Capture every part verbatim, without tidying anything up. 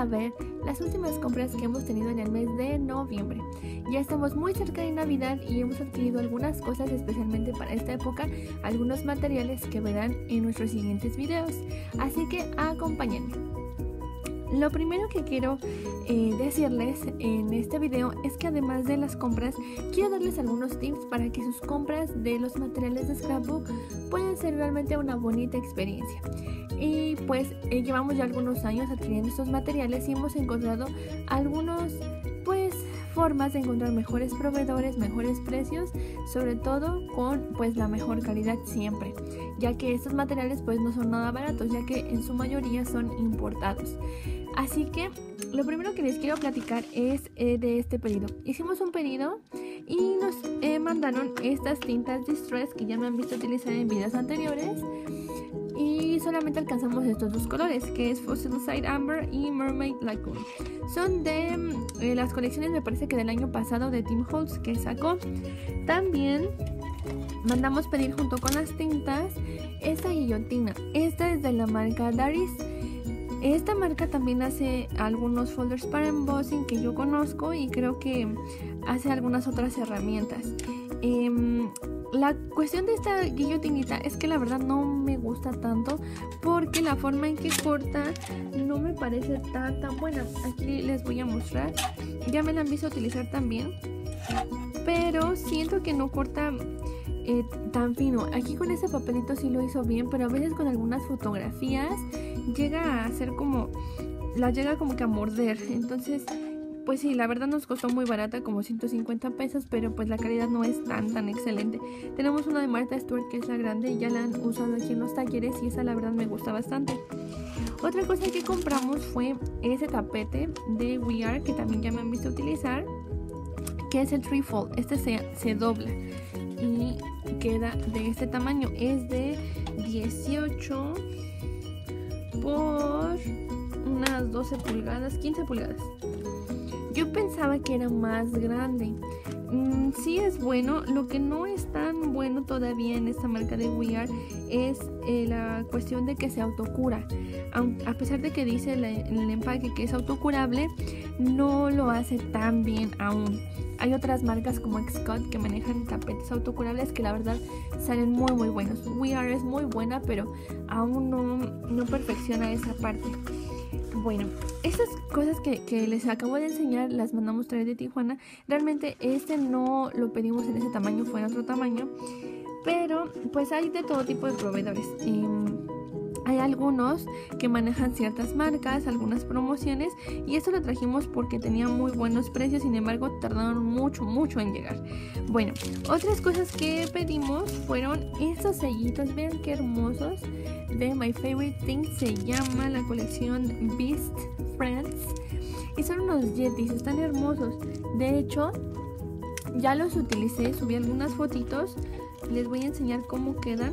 a ver las últimas compras que hemos tenido en el mes de noviembre. Ya estamos muy cerca de Navidad y hemos adquirido algunas cosas especialmente para esta época, algunos materiales que verán en nuestros siguientes videos, así que acompáñenme. Lo primero que quiero eh, decirles en este video es que además de las compras, quiero darles algunos tips para que sus compras de los materiales de scrapbook puedan ser realmente una bonita experiencia. Y pues eh, llevamos ya algunos años adquiriendo estos materiales y hemos encontrado algunos pues formas de encontrar mejores proveedores, mejores precios, sobre todo con pues la mejor calidad siempre, ya que estos materiales pues no son nada baratos, ya que en su mayoría son importados. Así que lo primero que les quiero platicar es eh, de este pedido. Hicimos un pedido y nos eh, mandaron estas tintas Distress que ya me han visto utilizar en videos anteriores. Y solamente alcanzamos estos dos colores, que es Fossilized Amber y Mermaid Lagoon. Son de eh, las colecciones, me parece que del año pasado, de Tim Holtz, que sacó. También mandamos pedir junto con las tintas esta guillotina. Esta es de la marca Daris. Esta marca también hace algunos folders para embossing que yo conozco y creo que hace algunas otras herramientas. Eh, La cuestión de esta guillotinita es que la verdad no me gusta tanto porque la forma en que corta no me parece tan tan buena. Aquí les voy a mostrar, ya me la han visto utilizar también, pero siento que no corta eh, tan fino. Aquí con ese papelito sí lo hizo bien, pero a veces con algunas fotografías llega a ser como, la llega como que a morder. Entonces pues sí, la verdad nos costó muy barata, como ciento cincuenta pesos, pero pues la calidad no es tan tan excelente. Tenemos una de Martha Stewart que es la grande y ya la han usado aquí en los talleres y esa la verdad me gusta bastante. Otra cosa que compramos fue ese tapete de We Are que también ya me han visto utilizar, que es el Threefold. Este se, se dobla y queda de este tamaño. Es de dieciocho por unas doce pulgadas, quince pulgadas. Yo pensaba que era más grande. Mm, sí es bueno. Lo que no es tan bueno todavía en esta marca de We Are es eh, la cuestión de que se autocura. A, a pesar de que dice la, en el empaque que es autocurable, no lo hace tan bien aún. Hay otras marcas como Scott que manejan tapetes autocurables que la verdad salen muy muy buenos. We Are es muy buena, pero aún no, no perfecciona esa parte. Bueno, estas cosas que, que les acabo de enseñar las mandamos traer de Tijuana. Realmente este no lo pedimos en ese tamaño, fue en otro tamaño. Pero pues hay de todo tipo de proveedores. Eh, hay algunos que manejan ciertas marcas, algunas promociones. Y esto lo trajimos porque tenía muy buenos precios. Sin embargo, tardaron mucho, mucho en llegar. Bueno, otras cosas que pedimos fueron estos sellitos. Vean qué hermosos. De My Favorite Thing, se llama la colección Beast Friends y son unos yetis, están hermosos. De hecho ya los utilicé, subí algunas fotitos, les voy a enseñar cómo quedan.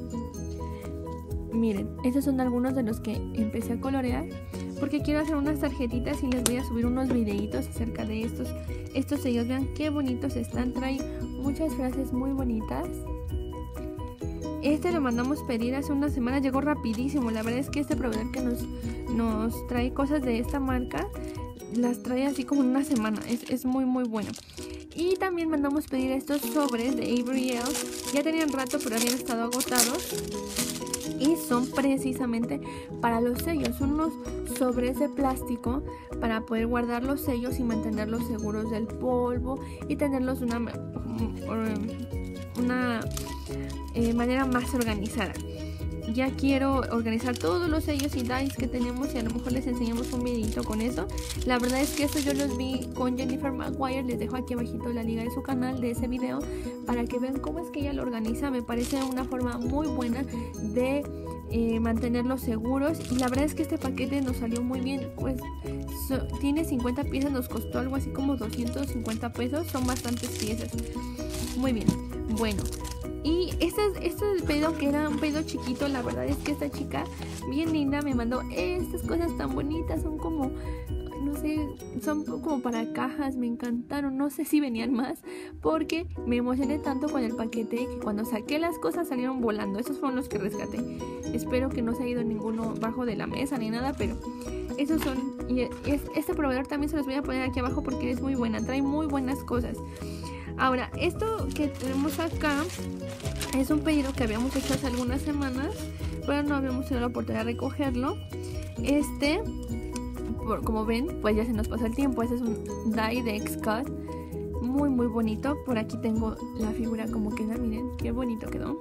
Miren, estos son algunos de los que empecé a colorear porque quiero hacer unas tarjetitas y les voy a subir unos videitos acerca de estos estos sellos. Vean qué bonitos están, trae muchas frases muy bonitas. Este lo mandamos pedir hace una semana, llegó rapidísimo. La verdad es que este proveedor que nos, nos trae cosas de esta marca las trae así como en una semana, es, es muy muy bueno. Y también mandamos pedir estos sobres de Avery Elle, ya tenían rato pero habían estado agotados y son precisamente para los sellos. Son unos sobres de plástico para poder guardar los sellos y mantenerlos seguros del polvo y tenerlos de una, una eh, manera más organizada. Ya quiero organizar todos los sellos y dies que tenemos y a lo mejor les enseñamos un videito con eso. La verdad es que esto yo los vi con Jennifer Maguire. Les dejo aquí abajito la liga de su canal, de ese video, para que vean cómo es que ella lo organiza. Me parece una forma muy buena de eh, mantenerlos seguros. Y la verdad es que este paquete nos salió muy bien. Pues so, tiene cincuenta piezas, nos costó algo así como doscientos cincuenta pesos. Son bastantes piezas. Muy bien, bueno. Y este, este es el pedido, que era un pedido chiquito. La verdad es que esta chica bien linda me mandó estas cosas tan bonitas. Son como, no sé, son como para cajas. Me encantaron, no sé si venían más, porque me emocioné tanto con el paquete que cuando saqué las cosas salieron volando. Esos fueron los que rescaté. Espero que no se haya ido ninguno bajo de la mesa ni nada, pero Esos son, y es, este proveedor también se los voy a poner aquí abajo porque es muy buena, trae muy buenas cosas. Ahora, esto que tenemos acá es un pedido que habíamos hecho hace algunas semanas, pero no habíamos tenido la oportunidad de recogerlo. Este, por, como ven, pues ya se nos pasó el tiempo. Este es un die de X-Cut, muy muy bonito. Por aquí tengo la figura como queda, miren qué bonito quedó.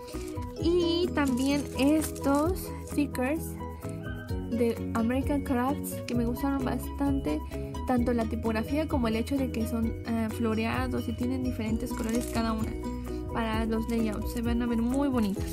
Y también estos stickers de American Crafts que me gustaron bastante, tanto la tipografía como el hecho de que son uh, floreados y tienen diferentes colores cada una para los layouts, se van a ver muy bonitos.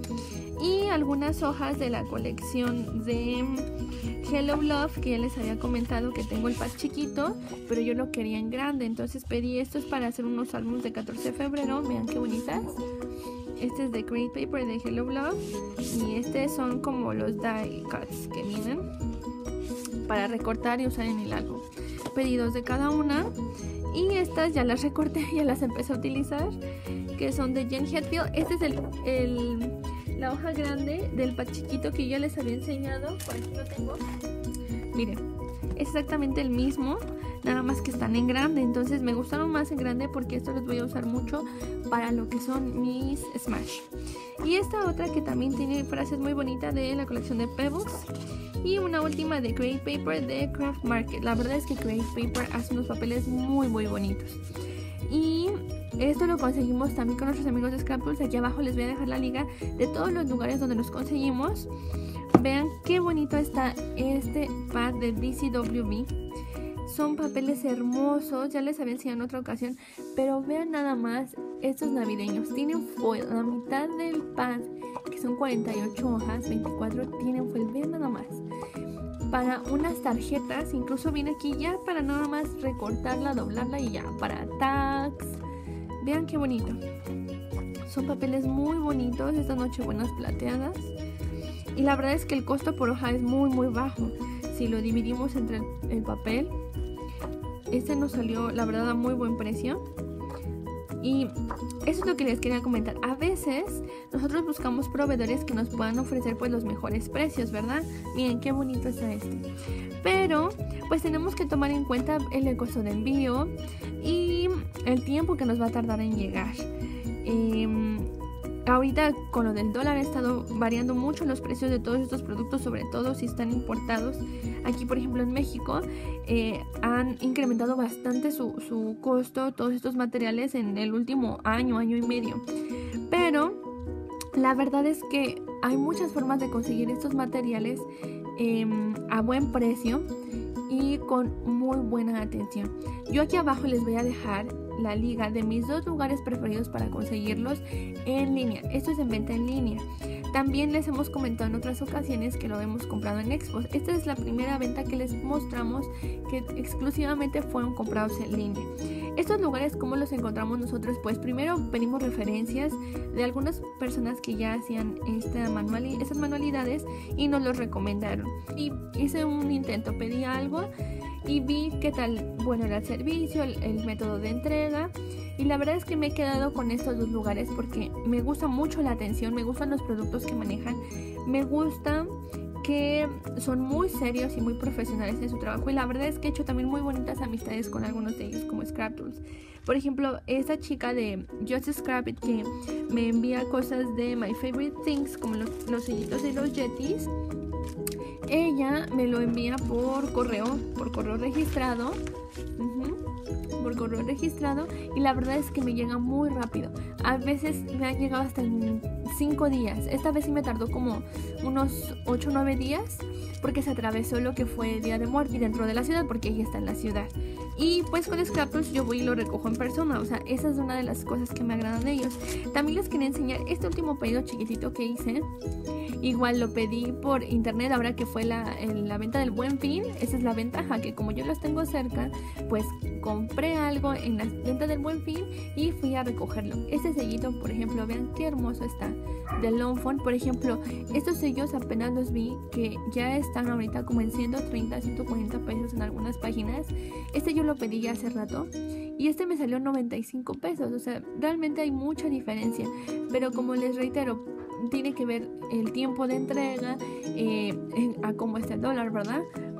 Y algunas hojas de la colección de Hello Love, que ya les había comentado que tengo el pack chiquito, pero yo lo quería en grande, entonces pedí estos para hacer unos álbumes de catorce de febrero. Vean qué bonitas. Este es de Create Paper de Hello Love y este son como los die cuts que vienen para recortar y usar en el álbum. Pedidos de cada una, y estas ya las recorté, ya las empecé a utilizar, que son de Jen Hetfield. Este es el, el, la hoja grande del pack chiquito que yo les había enseñado. Por aquí lo tengo. Miren, es exactamente el mismo, nada más que están en grande. Entonces me gustaron más en grande porque esto los voy a usar mucho para lo que son mis Smash. Y esta otra que también tiene frases muy bonitas de la colección de Pebbles. Y una última de Create Paper de Craft Market. La verdad es que Create Paper hace unos papeles muy muy bonitos. Y esto lo conseguimos también con nuestros amigos de Scraptools. Aquí abajo les voy a dejar la liga de todos los lugares donde los conseguimos. Vean qué bonito está este pad de D C W B. Son papeles hermosos, ya les había enseñado en otra ocasión, pero vean nada más estos navideños. Tienen foil, la mitad del pad, que son cuarenta y ocho hojas, veinticuatro, tienen foil, vean nada más. Para unas tarjetas, incluso viene aquí ya para nada más recortarla, doblarla y ya, para tags. Vean qué bonito. Son papeles muy bonitos, estas nochebuenas plateadas. Y la verdad es que el costo por hoja es muy muy bajo. Si lo dividimos entre el, el papel, este nos salió la verdad a muy buen precio. Y eso es lo que les quería comentar. A veces nosotros buscamos proveedores que nos puedan ofrecer pues los mejores precios, ¿verdad? Miren qué bonito está este. Pero pues tenemos que tomar en cuenta el costo de envío y el tiempo que nos va a tardar en llegar. Eh, Ahorita con lo del dólar ha estado variando mucho los precios de todos estos productos, sobre todo si están importados. Aquí por ejemplo en México eh, han incrementado bastante su, su costo, todos estos materiales en el último año, año y medio. Pero la verdad es que hay muchas formas de conseguir estos materiales eh, a buen precio y con muy buena atención. Yo aquí abajo les voy a dejar la liga de mis dos lugares preferidos para conseguirlos en línea. Esto es en venta en línea. También les hemos comentado en otras ocasiones que lo hemos comprado en Expos. Esta es la primera venta que les mostramos que exclusivamente fueron comprados en línea. Estos lugares, ¿cómo los encontramos nosotros? Pues primero pedimos referencias de algunas personas que ya hacían esta manuali- estas manualidades y nos los recomendaron. Y hice un intento, pedí algo y vi qué tal bueno era el servicio, el, el método de entrega, y la verdad es que me he quedado con estos dos lugares porque me gusta mucho la atención, me gustan los productos que manejan, me gusta que son muy serios y muy profesionales en su trabajo, y la verdad es que he hecho también muy bonitas amistades con algunos de ellos como Scraptools. Por ejemplo, esta chica de Just Scrap It que me envía cosas de My Favorite Things como los, los sellitos y los Yetis, ella me lo envía por correo, por correo registrado, uh-huh, por correo registrado, y la verdad es que me llega muy rápido. A veces me han llegado hasta en cinco días. Esta vez sí me tardó como unos ocho o nueve días porque se atravesó lo que fue Día de Muertos dentro de la ciudad, porque ella está en la ciudad. Y pues con Scraptools yo voy y lo recojo en persona. O sea, esa es una de las cosas que me agradan de ellos. También les quería enseñar este último pedido chiquitito que hice. Igual lo pedí por internet ahora que fue la, la venta del Buen Fin. Esa es la ventaja, que como yo los tengo cerca, pues compré algo en la venta del Buen Fin y fui a recogerlo. Este sellito, por ejemplo, vean qué hermoso está, de Longfont. Por ejemplo, estos sellos apenas los vi que ya están ahorita como en ciento treinta, ciento cuarenta pesos en algunas páginas. Este yo lo pedí ya hace rato y este me salió noventa y cinco pesos. O sea, realmente hay mucha diferencia, pero como les reitero, tiene que ver el tiempo de entrega, eh, a cómo está el dólar, ¿verdad?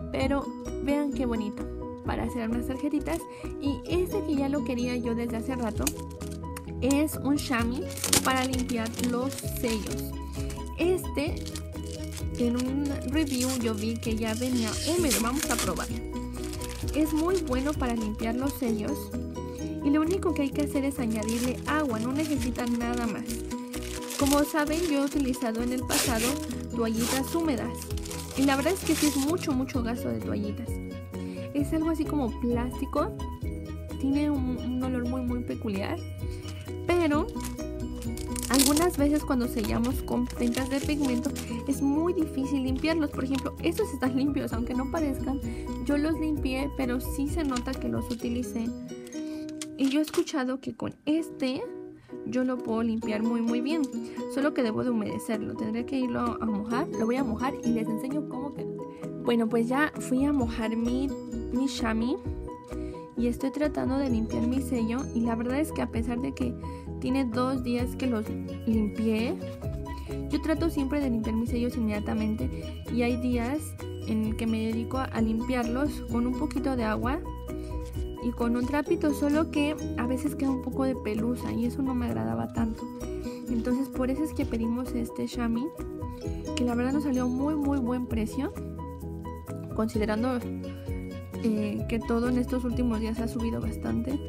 pero vean qué bonito para hacer unas tarjetitas. Y este que ya lo quería yo desde hace rato es un chamois para limpiar los sellos. Este, en un review yo vi que ya venía húmedo, vamos a probar. Es muy bueno para limpiar los sellos y lo único que hay que hacer es añadirle agua, no necesitan nada más. Como saben, yo he utilizado en el pasado toallitas húmedas y la verdad es que sí es mucho mucho gasto de toallitas. Es algo así como plástico, tiene un, un olor muy muy peculiar, pero algunas veces cuando sellamos con tintas de pigmento es muy difícil limpiarlos. Por ejemplo, estos están limpios, aunque no parezcan. Yo los limpié, pero sí se nota que los utilicé. Y yo he escuchado que con este yo lo puedo limpiar muy muy bien. Solo que debo de humedecerlo. Tendré que irlo a mojar. Lo voy a mojar y les enseño cómo queda. Bueno, pues ya fui a mojar mi, mi chamois y estoy tratando de limpiar mi sello. Y la verdad es que a pesar de que tiene dos días que los limpié, yo trato siempre de limpiar mis sellos inmediatamente. Y hay días en que me dedico a limpiarlos con un poquito de agua y con un trapito, solo que a veces queda un poco de pelusa y eso no me agradaba tanto. Entonces por eso es que pedimos este chamois, que la verdad nos salió muy muy buen precio, considerando eh, que todo en estos últimos días ha subido bastante.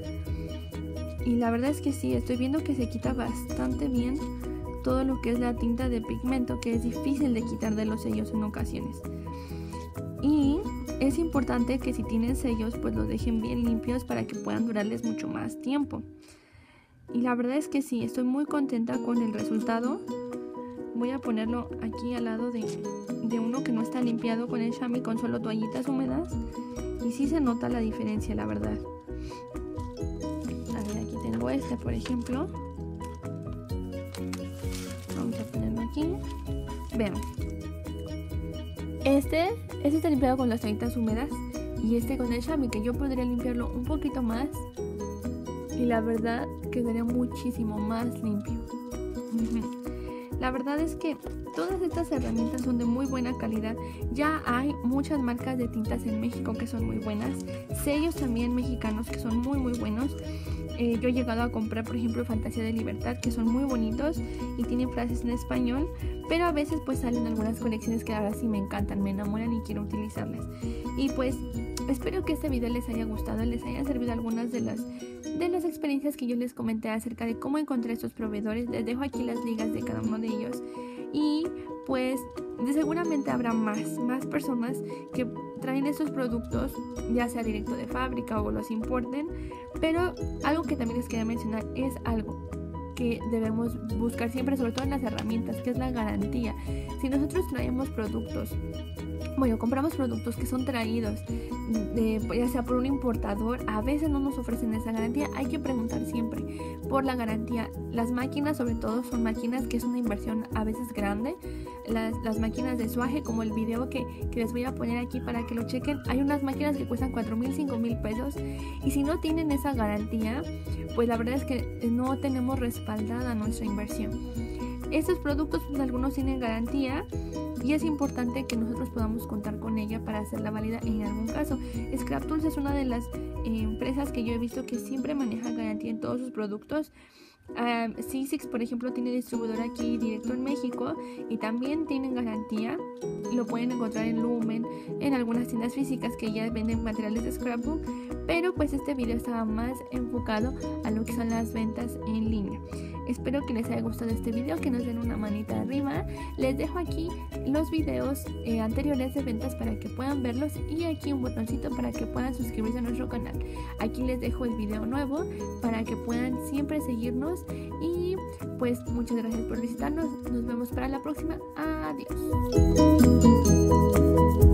Y la verdad es que sí, estoy viendo que se quita bastante bien todo lo que es la tinta de pigmento, que es difícil de quitar de los sellos en ocasiones. Y es importante que si tienen sellos pues los dejen bien limpios para que puedan durarles mucho más tiempo. Y la verdad es que sí, estoy muy contenta con el resultado. Voy a ponerlo aquí al lado de, de uno que no está limpiado con el chamois, con solo toallitas húmedas. Y sí se nota la diferencia, la verdad. A ver, aquí tengo este, por ejemplo. Vamos a ponerlo aquí. Vean. Este, este está limpiado con las toallitas húmedas y este con el chamois, que yo podría limpiarlo un poquito más y la verdad quedaría muchísimo más limpio. La verdad es que todas estas herramientas son de muy buena calidad. Ya hay muchas marcas de tintas en México que son muy buenas, sellos también mexicanos que son muy muy buenos. Eh, yo he llegado a comprar, por ejemplo, Fantasía de Libertad, que son muy bonitos y tienen frases en español, pero a veces pues salen algunas colecciones que ahora sí me encantan, me enamoran y quiero utilizarlas. Y pues espero que este video les haya gustado, les haya servido algunas de las, de las experiencias que yo les comenté acerca de cómo encontré estos proveedores. Les dejo aquí las ligas de cada uno de ellos y pues de seguramente habrá más, más personas que traen estos productos, ya sea directo de fábrica o los importen. Pero algo que también les quería mencionar es algo que debemos buscar siempre, sobre todo en las herramientas, que es la garantía. Si nosotros traemos productos, bueno, compramos productos que son traídos de, ya sea por un importador, a veces no nos ofrecen esa garantía. Hay que preguntar siempre por la garantía. Las máquinas, sobre todo, son máquinas que es una inversión a veces grande. Las, las máquinas de suaje, como el video que, que les voy a poner aquí para que lo chequen, hay unas máquinas que cuestan cuatro mil, cinco mil pesos, y si no tienen esa garantía, pues la verdad es que no tenemos respaldada nuestra inversión. Estos productos, pues algunos tienen garantía y es importante que nosotros podamos contar con ella para hacerla válida en algún caso. Scrap Tools es una de las eh, empresas que yo he visto que siempre maneja garantía en todos sus productos. Um, C seis, por ejemplo, tiene distribuidor aquí directo en México y también tienen garantía. Lo pueden encontrar en Lumen, en algunas tiendas físicas que ya venden materiales de scrapbook, pero pues este video estaba más enfocado a lo que son las ventas en línea. Espero que les haya gustado este video, que nos den una manita arriba. Les dejo aquí los videos eh, anteriores de ventas para que puedan verlos y aquí un botoncito para que puedan suscribirse a nuestro canal. Aquí les dejo el video nuevo para que puedan siempre seguirnos y pues muchas gracias por visitarnos. Nos vemos para la próxima. Adiós.